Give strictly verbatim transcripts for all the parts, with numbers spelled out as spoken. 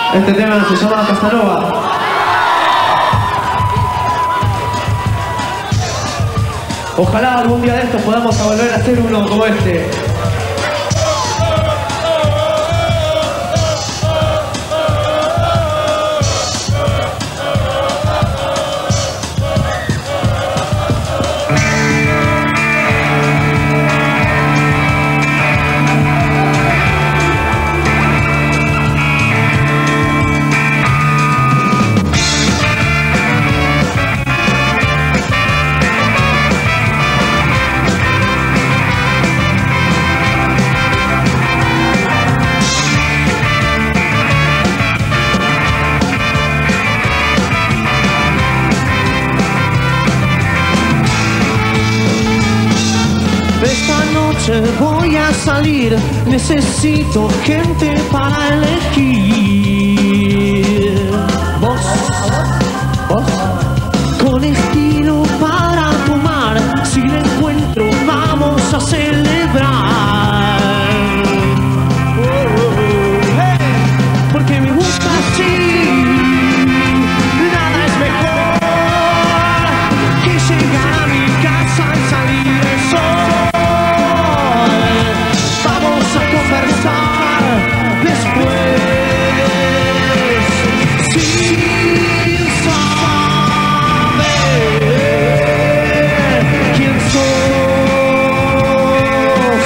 Este tema se llama Casanova. Ojalá algún día de estos podamos volver a hacer uno como este. Voy a salir, necesito gente para elegir. Vos, vos, con estilo para tomar, si la encuentro vamos a celebrar. Oh, hey, porque me gusta así, nada es mejor que llegar a mi casa y salir el sol. Conversar después sin saber quién sos.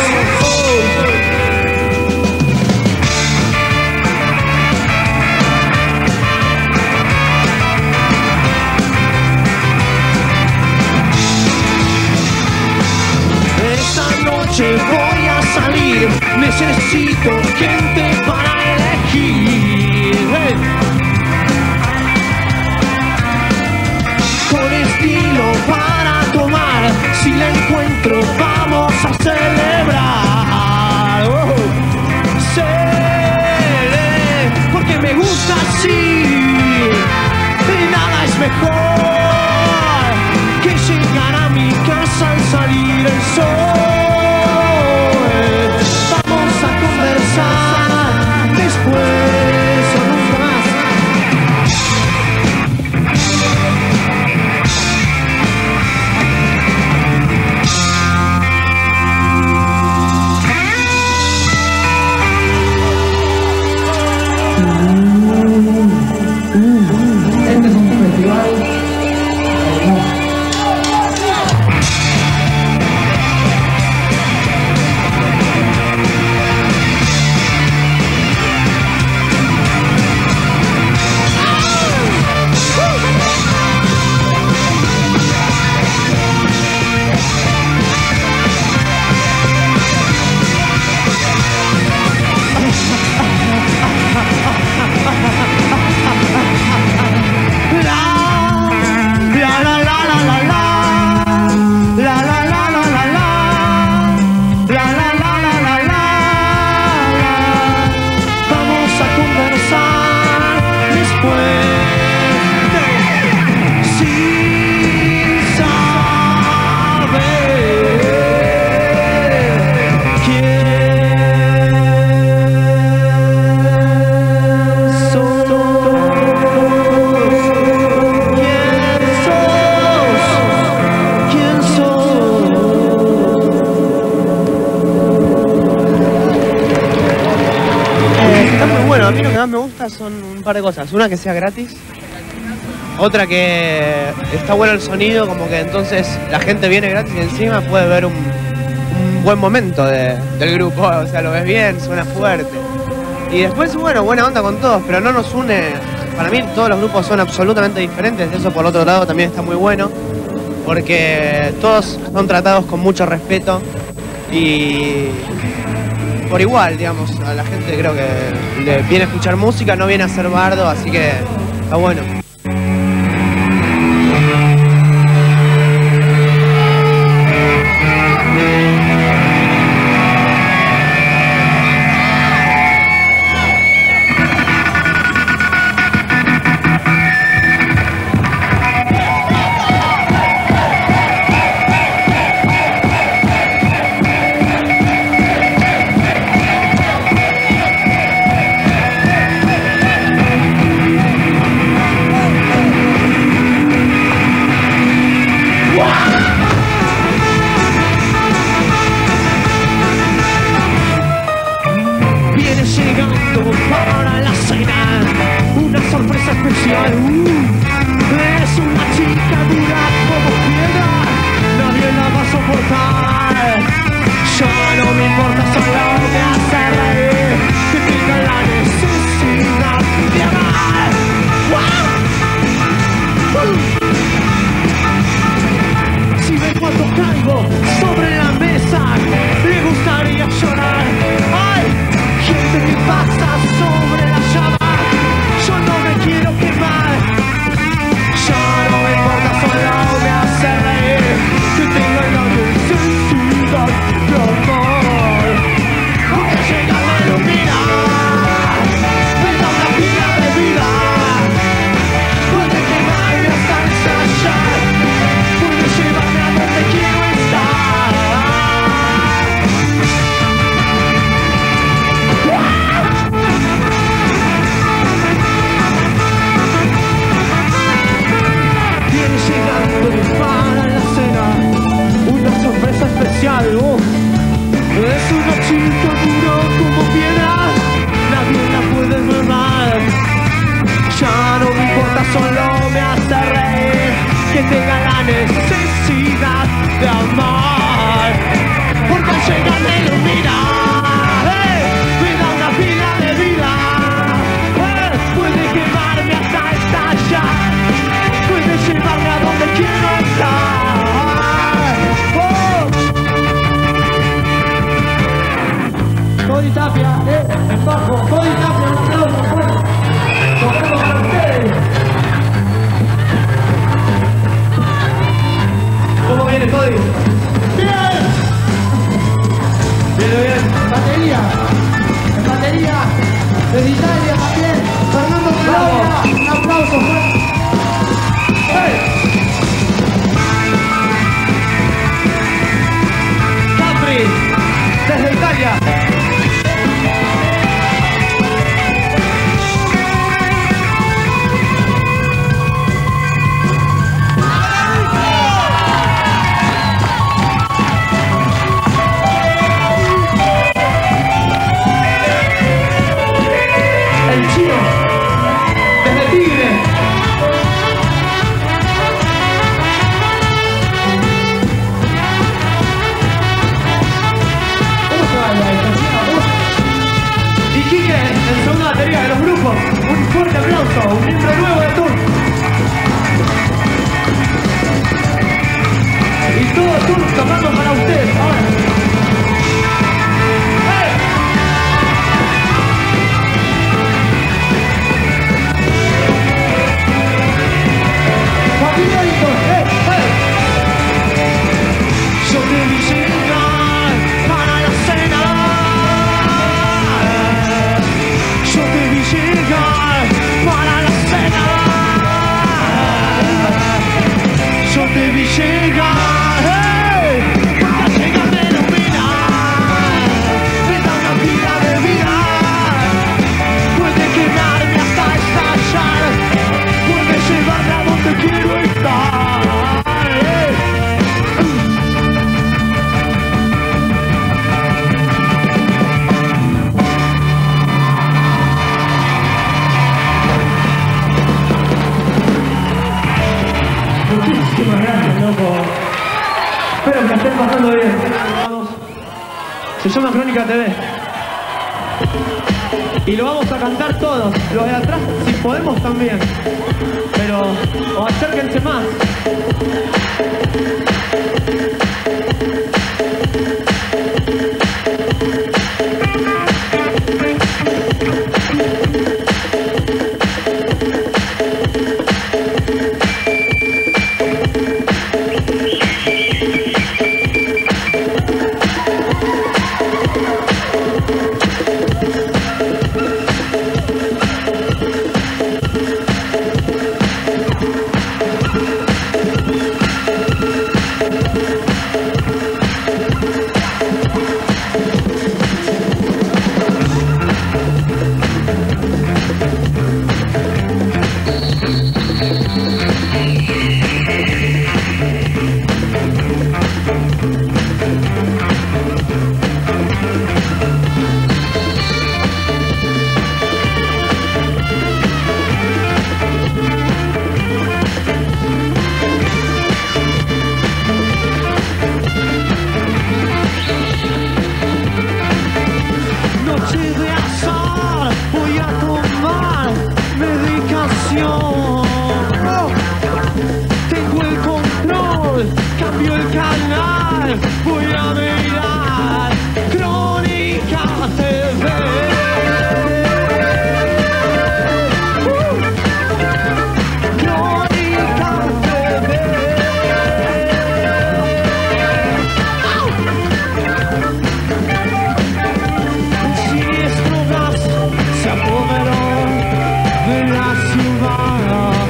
Esta noche voy a salir, necesito gente para elegir. Hey. Con estilo para tomar, si la encuentro vamos a celebrar. Oh. Cele, porque me gusta así, y nada es mejor que llegar a mi casa y salir el sol. Después o nunca más. Este es un festival. Bueno, a mí lo que más me gusta son un par de cosas. Una, que sea gratis. Otra, que está bueno el sonido, como que entonces la gente viene gratis y encima puede ver un, un buen momento de, del grupo. O sea, lo ves bien, suena fuerte. Y después, bueno, buena onda con todos, pero no nos une. Para mí todos los grupos son absolutamente diferentes. Eso por otro lado también está muy bueno, porque todos son tratados con mucho respeto y por igual, digamos, a la gente creo que le viene a escuchar música, no viene a hacer bardo, así que está bueno. tenga la necesidad de amar, porque al llegar me ilumina, eh, me da una pila de vida, eh, puede quemarme hasta estallar, puede llevarme a donde quiero estar. Oh. Cody Tapia, eh, el bajo, Cody Tapia, un aplauso fuerte. Tocando para ustedes. ¿Cómo viene Cody? ¡Bien! Viene bien. Batería, en batería, desde Italia también, Fernando Bravo. Claudia, un aplauso fuerte. ¡Hey! Capri, desde Italia. El chino, desde Tigre. ¿Cómo se baila esto, chino? ¿Cómo se- Y Quique, en segunda batería de los grupos. Un fuerte aplauso, un miembro nuevo de Tour. Y todo Tour tocando para ustedes ahora. ¡Hey! Joaquín Benito, ¡Hey! ¡Hey! Yo te vi llegar para la cena. Yo te vi llegar para la cena. Yo te vi llegar, hey, porque al llegar me ilumina, me da una pila de vida, puede quemarme hasta estallar, puede llevarme a donde quiero estar. Hey. Muchísimas gracias, loco. Espero que la estén pasando bien. Vamos. Se llama Crónica T V. Y lo vamos a cantar todos. Los de atrás, si podemos también. Pero, o acérquense más. Se apoderó de la ciudad.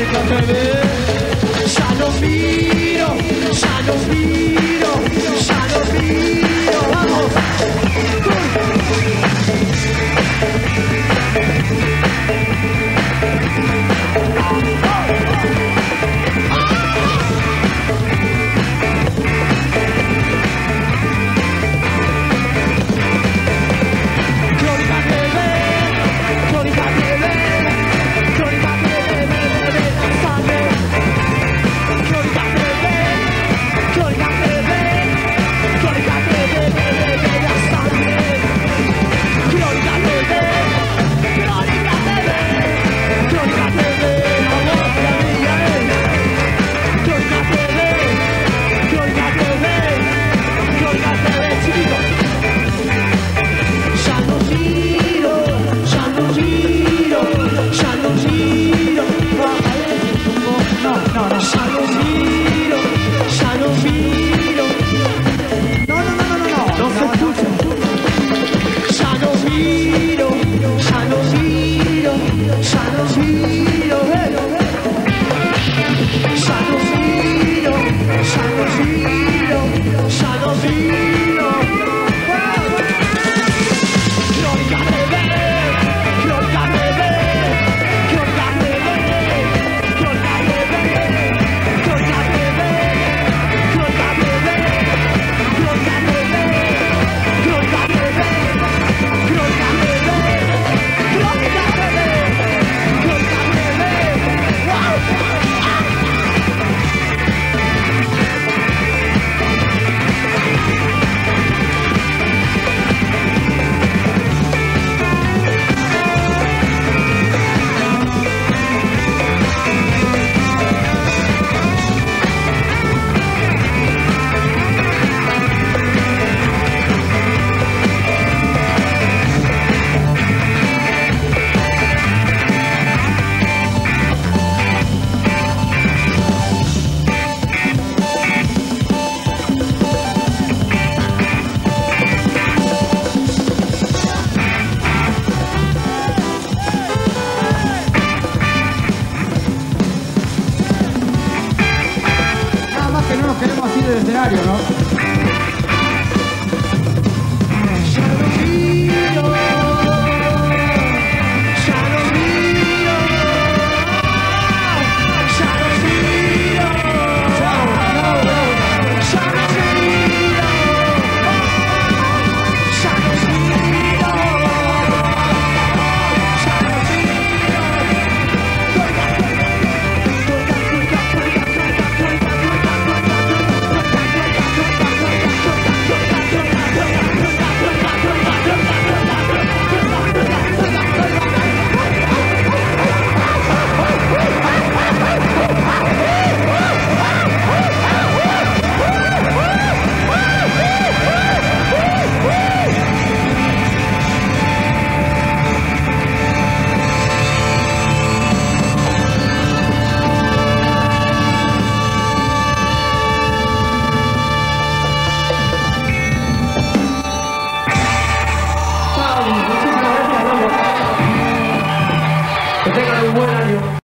déjate ver. Ya no miro, ya no miro, ya no miro. Vamos. Queremos así del escenario, ¿no?